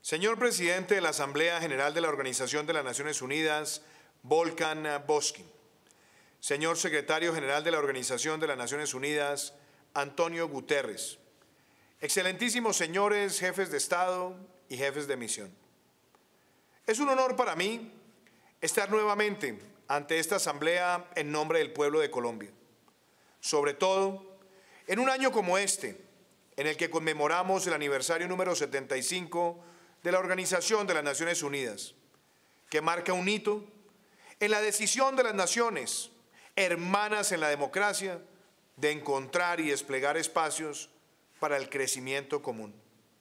Señor presidente de la Asamblea General de la Organización de las Naciones Unidas, Volkan Bozkır. Señor secretario general de la Organización de las Naciones Unidas, Antonio Guterres. Excelentísimos señores jefes de Estado y jefes de misión. Es un honor para mí estar nuevamente ante esta asamblea en nombre del pueblo de Colombia. Sobre todo, en un año como este, en el que conmemoramos el aniversario número 75 de la Organización de las Naciones Unidas, que marca un hito en la decisión de las naciones, hermanas en la democracia, de encontrar y desplegar espacios para el crecimiento común.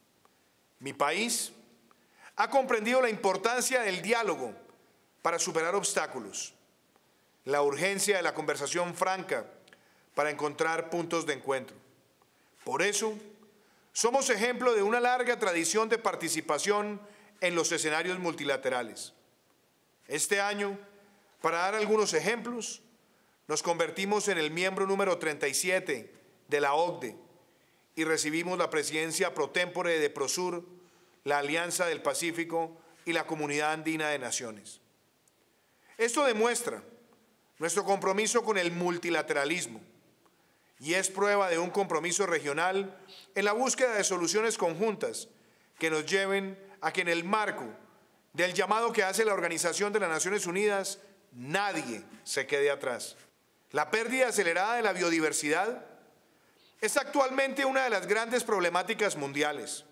Mi país ha comprendido la importancia del diálogo para superar obstáculos, la urgencia de la conversación franca para encontrar puntos de encuentro. Por eso, somos ejemplo de una larga tradición de participación en los escenarios multilaterales. Este año, para dar algunos ejemplos, nos convertimos en el miembro número 37 de la OCDE y recibimos la presidencia pro tempore de Prosur, la Alianza del Pacífico y la Comunidad Andina de Naciones. Esto demuestra nuestro compromiso con el multilateralismo y es prueba de un compromiso regional en la búsqueda de soluciones conjuntas que nos lleven a que en el marco del llamado que hace la Organización de las Naciones Unidas, nadie se quede atrás. La pérdida acelerada de la biodiversidad es actualmente una de las grandes problemáticas mundiales.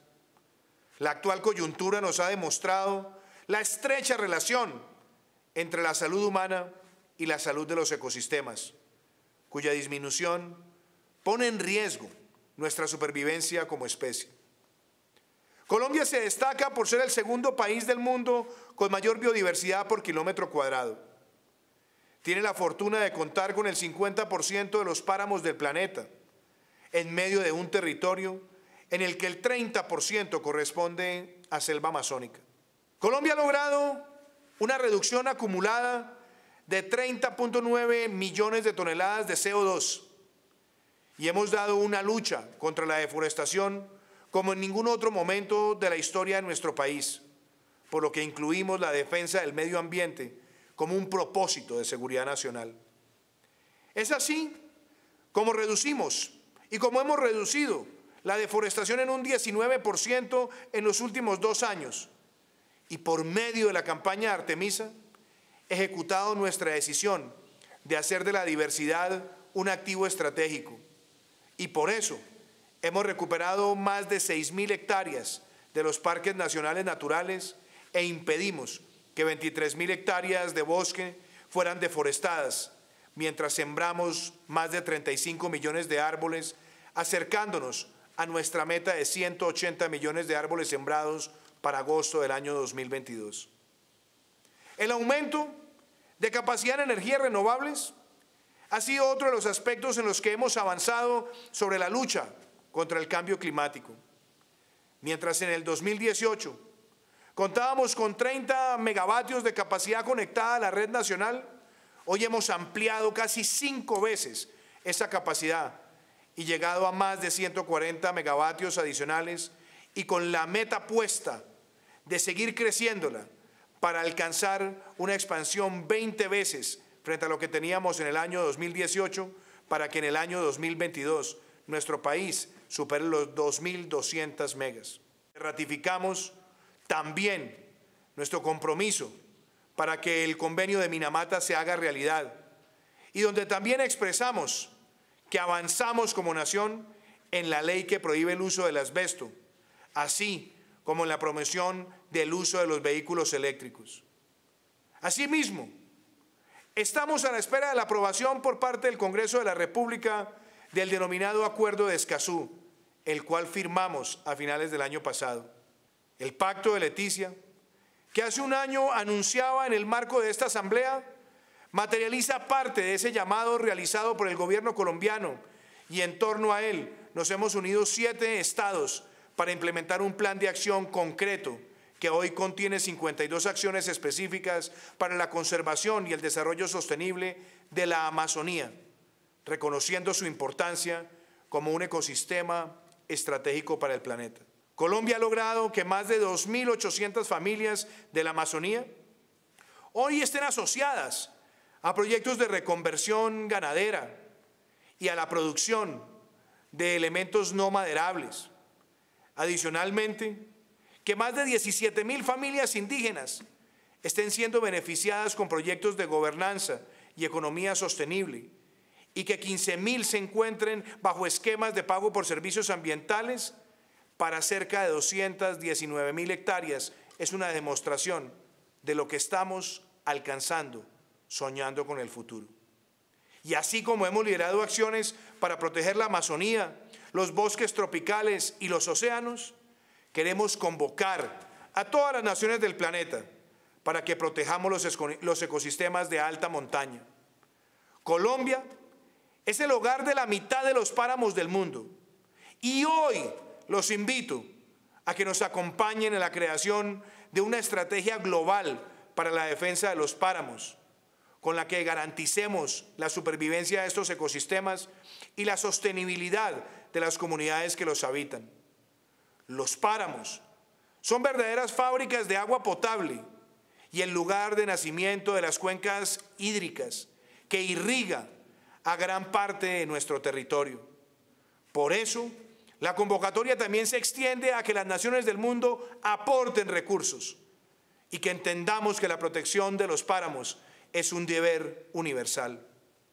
La actual coyuntura nos ha demostrado la estrecha relación entre la salud humana y la salud de los ecosistemas, cuya disminución pone en riesgo nuestra supervivencia como especie. Colombia se destaca por ser el segundo país del mundo con mayor biodiversidad por kilómetro cuadrado. Tiene la fortuna de contar con el 50% de los páramos del planeta, en medio de un territorio en el que el 30% corresponde a selva amazónica. Colombia ha logrado una reducción acumulada de 30.9 millones de toneladas de CO2 y hemos dado una lucha contra la deforestación como en ningún otro momento de la historia de nuestro país, por lo que incluimos la defensa del medio ambiente como un propósito de seguridad nacional. Es así como reducimos y como hemos reducido la deforestación en un 19% en los últimos 2 años y por medio de la campaña Artemisa, ejecutado nuestra decisión de hacer de la diversidad un activo estratégico. Y por eso hemos recuperado más de 6.000 hectáreas de los parques nacionales naturales e impedimos que 23.000 hectáreas de bosque fueran deforestadas, mientras sembramos más de 35 millones de árboles, acercándonos a nuestra meta de 180 millones de árboles sembrados para agosto del año 2022. El aumento de capacidad en energías renovables ha sido otro de los aspectos en los que hemos avanzado sobre la lucha contra el cambio climático. Mientras en el 2018 contábamos con 30 megavatios de capacidad conectada a la red nacional, hoy hemos ampliado casi 5 veces esa capacidad y llegado a más de 140 megavatios adicionales y con la meta puesta de seguir creciéndola para alcanzar una expansión 20 veces frente a lo que teníamos en el año 2018 para que en el año 2022 nuestro país supere los 2.200 megas. Ratificamos también nuestro compromiso para que el convenio de Minamata se haga realidad y donde también expresamos que avanzamos como nación en la ley que prohíbe el uso del asbesto, así como en la promoción del uso de los vehículos eléctricos. Asimismo, estamos a la espera de la aprobación por parte del Congreso de la República del denominado Acuerdo de Escazú, el cual firmamos a finales del año pasado. El Pacto de Leticia, que hace un año anunciaba en el marco de esta asamblea, materializa parte de ese llamado realizado por el gobierno colombiano y en torno a él nos hemos unido 7 estados para implementar un plan de acción concreto que hoy contiene 52 acciones específicas para la conservación y el desarrollo sostenible de la Amazonía, reconociendo su importancia como un ecosistema estratégico para el planeta. Colombia ha logrado que más de 2.800 familias de la Amazonía hoy estén asociadas a proyectos de reconversión ganadera y a la producción de elementos no maderables. Adicionalmente, que más de 17.000 familias indígenas estén siendo beneficiadas con proyectos de gobernanza y economía sostenible, y que 15.000 se encuentren bajo esquemas de pago por servicios ambientales para cerca de 219.000 hectáreas, es una demostración de lo que estamos alcanzando, soñando con el futuro. Y así como hemos liderado acciones para proteger la Amazonía, los bosques tropicales y los océanos, queremos convocar a todas las naciones del planeta para que protejamos los ecosistemas de alta montaña. Colombia es el hogar de la mitad de los páramos del mundo y hoy los invito a que nos acompañen en la creación de una estrategia global para la defensa de los páramos, con la que garanticemos la supervivencia de estos ecosistemas y la sostenibilidad de las comunidades que los habitan. Los páramos son verdaderas fábricas de agua potable y el lugar de nacimiento de las cuencas hídricas que irriga a gran parte de nuestro territorio. Por eso, la convocatoria también se extiende a que las naciones del mundo aporten recursos y que entendamos que la protección de los páramos es un deber universal.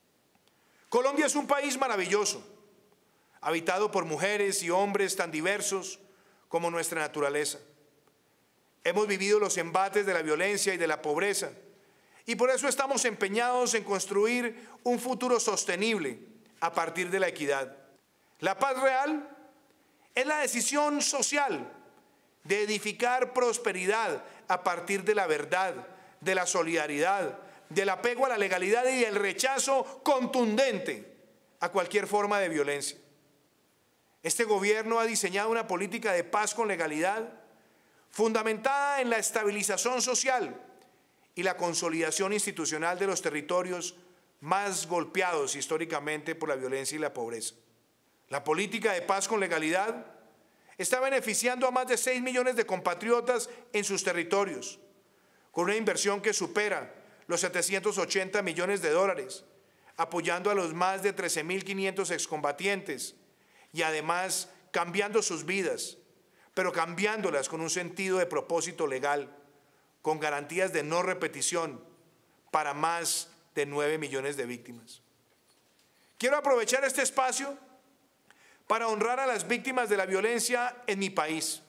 Colombia es un país maravilloso, habitado por mujeres y hombres tan diversos como nuestra naturaleza. Hemos vivido los embates de la violencia y de la pobreza, y por eso estamos empeñados en construir un futuro sostenible a partir de la equidad. La paz real es la decisión social de edificar prosperidad a partir de la verdad, de la solidaridad, del apego a la legalidad y del rechazo contundente a cualquier forma de violencia. Este gobierno ha diseñado una política de paz con legalidad fundamentada en la estabilización social y la consolidación institucional de los territorios más golpeados históricamente por la violencia y la pobreza. La política de paz con legalidad está beneficiando a más de 6 millones de compatriotas en sus territorios, con una inversión que supera los 780 millones de dólares, apoyando a los más de 13.500 excombatientes y además cambiando sus vidas, pero cambiándolas con un sentido de propósito legal, con garantías de no repetición para más de 9 millones de víctimas. Quiero aprovechar este espacio para honrar a las víctimas de la violencia en mi país.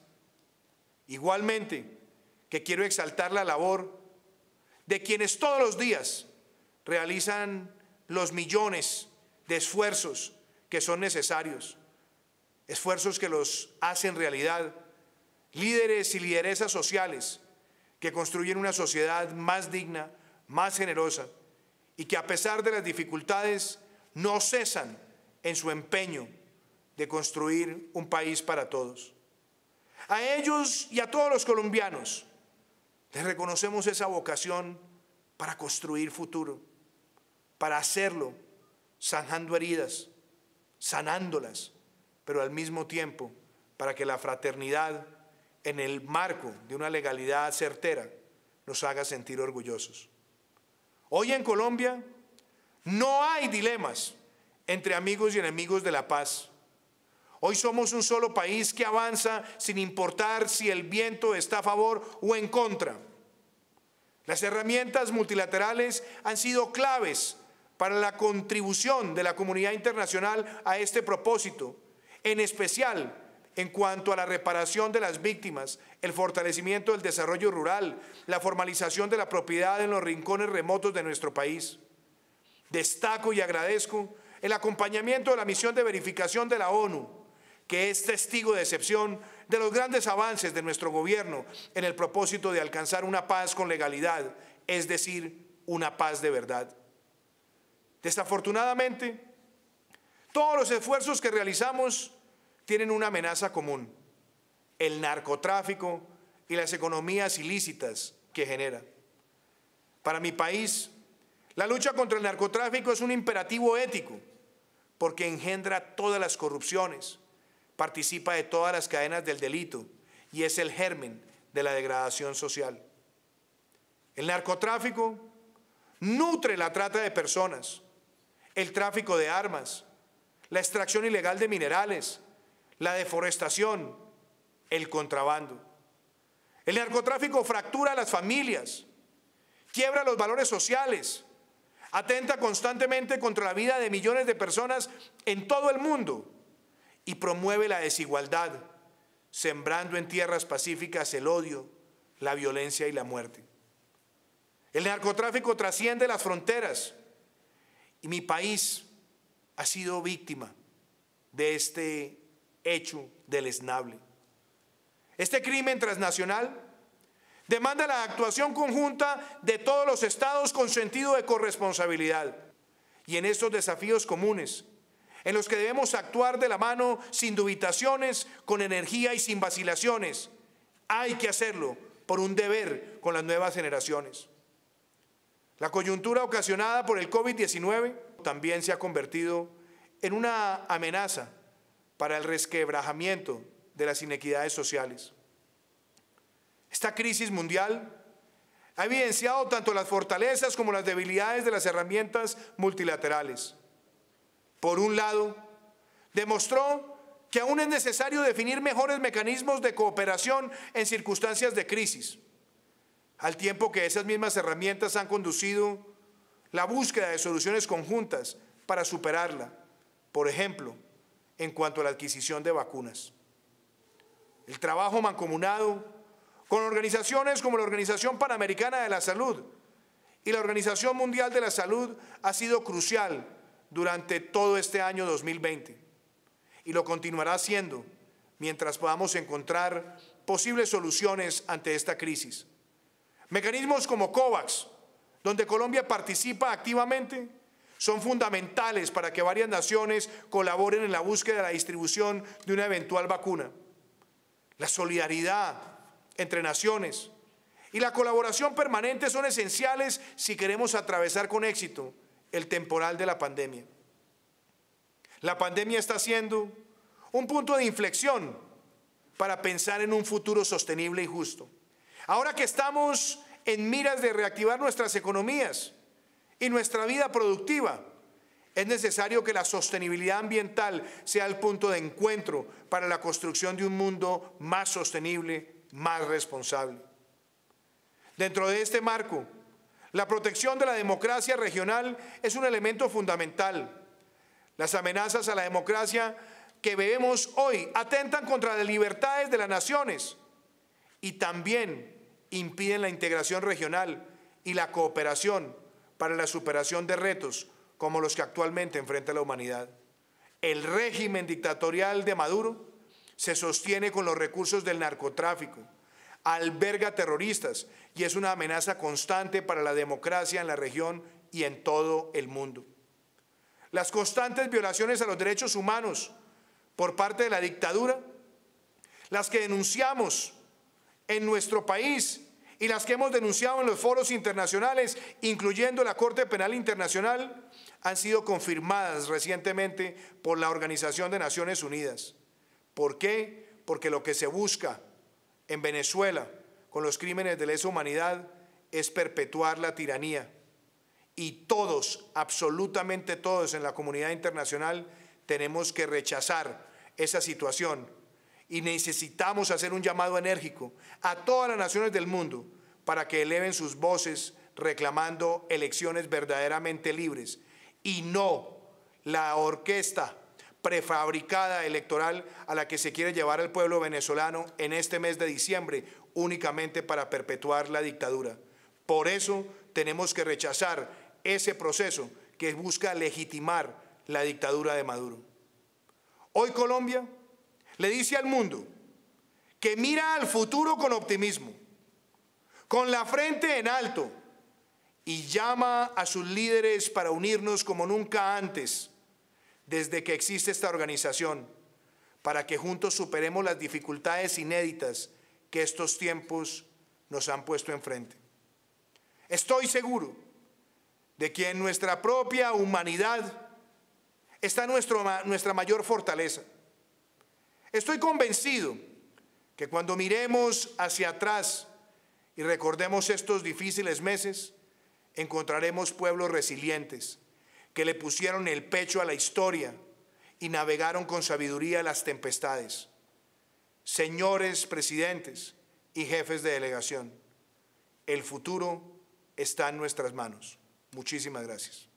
Igualmente que quiero exaltar la labor de quienes todos los días realizan los millones de esfuerzos que son necesarios, esfuerzos que los hacen realidad, líderes y lideresas sociales que construyen una sociedad más digna, más generosa y que a pesar de las dificultades no cesan en su empeño de construir un país para todos. A ellos y a todos los colombianos les reconocemos esa vocación para construir futuro, para hacerlo zanjando heridas, sanándolas, pero al mismo tiempo para que la fraternidad en el marco de una legalidad certera nos haga sentir orgullosos. Hoy en Colombia no hay dilemas entre amigos y enemigos de la paz. Hoy somos un solo país que avanza sin importar si el viento está a favor o en contra. Las herramientas multilaterales han sido claves para la contribución de la comunidad internacional a este propósito, en especial en cuanto a la reparación de las víctimas, el fortalecimiento del desarrollo rural, la formalización de la propiedad en los rincones remotos de nuestro país. Destaco y agradezco el acompañamiento de la misión de verificación de la ONU, que es testigo de excepción de los grandes avances de nuestro gobierno en el propósito de alcanzar una paz con legalidad, es decir, una paz de verdad. Desafortunadamente, todos los esfuerzos que realizamos tienen una amenaza común: el narcotráfico y las economías ilícitas que genera. Para mi país, la lucha contra el narcotráfico es un imperativo ético porque engendra todas las corrupciones, participa de todas las cadenas del delito y es el germen de la degradación social. El narcotráfico nutre la trata de personas, el tráfico de armas, la extracción ilegal de minerales, la deforestación, el contrabando. El narcotráfico fractura a las familias, quiebra los valores sociales, atenta constantemente contra la vida de millones de personas en todo el mundo y promueve la desigualdad, sembrando en tierras pacíficas el odio, la violencia y la muerte. El narcotráfico trasciende las fronteras y mi país ha sido víctima de este hecho deleznable. Este crimen transnacional demanda la actuación conjunta de todos los estados con sentido de corresponsabilidad. Y en estos desafíos comunes, en los que debemos actuar de la mano sin dubitaciones, con energía y sin vacilaciones, hay que hacerlo por un deber con las nuevas generaciones. La coyuntura ocasionada por el COVID-19 también se ha convertido en una amenaza para el resquebrajamiento de las inequidades sociales. Esta crisis mundial ha evidenciado tanto las fortalezas como las debilidades de las herramientas multilaterales. Por un lado, demostró que aún es necesario definir mejores mecanismos de cooperación en circunstancias de crisis, al tiempo que esas mismas herramientas han conducido la búsqueda de soluciones conjuntas para superarla, por ejemplo, en cuanto a la adquisición de vacunas. El trabajo mancomunado con organizaciones como la Organización Panamericana de la Salud y la Organización Mundial de la Salud ha sido crucial durante todo este año 2020 y lo continuará siendo mientras podamos encontrar posibles soluciones ante esta crisis. Mecanismos como COVAX, donde Colombia participa activamente, son fundamentales para que varias naciones colaboren en la búsqueda de la distribución de una eventual vacuna. La solidaridad entre naciones y la colaboración permanente son esenciales si queremos atravesar con éxito el temporal de la pandemia. La pandemia está siendo un punto de inflexión para pensar en un futuro sostenible y justo. Ahora que estamos en miras de reactivar nuestras economías y nuestra vida productiva, es necesario que la sostenibilidad ambiental sea el punto de encuentro para la construcción de un mundo más sostenible, más responsable. Dentro de este marco, la protección de la democracia regional es un elemento fundamental. Las amenazas a la democracia que vemos hoy atentan contra las libertades de las naciones y también impiden la integración regional y la cooperación para la superación de retos como los que actualmente enfrenta la humanidad. El régimen dictatorial de Maduro se sostiene con los recursos del narcotráfico, alberga terroristas y es una amenaza constante para la democracia en la región y en todo el mundo. Las constantes violaciones a los derechos humanos por parte de la dictadura, las que denunciamos en nuestro país y las que hemos denunciado en los foros internacionales, incluyendo la Corte Penal Internacional, han sido confirmadas recientemente por la Organización de Naciones Unidas. ¿Por qué? Porque lo que se busca en Venezuela con los crímenes de lesa humanidad es perpetuar la tiranía. Y todos, absolutamente todos en la comunidad internacional, tenemos que rechazar esa situación. Y necesitamos hacer un llamado enérgico a todas las naciones del mundo para que eleven sus voces reclamando elecciones verdaderamente libres y no la orquesta prefabricada electoral a la que se quiere llevar al pueblo venezolano en este mes de diciembre únicamente para perpetuar la dictadura. Por eso tenemos que rechazar ese proceso que busca legitimar la dictadura de Maduro. Hoy Colombia le dice al mundo que mira al futuro con optimismo, con la frente en alto, y llama a sus líderes para unirnos como nunca antes, desde que existe esta organización, para que juntos superemos las dificultades inéditas que estos tiempos nos han puesto enfrente. Estoy seguro de que en nuestra propia humanidad está nuestra mayor fortaleza. Estoy convencido que cuando miremos hacia atrás y recordemos estos difíciles meses, encontraremos pueblos resilientes que le pusieron el pecho a la historia y navegaron con sabiduría las tempestades. Señores presidentes y jefes de delegación, el futuro está en nuestras manos. Muchísimas gracias.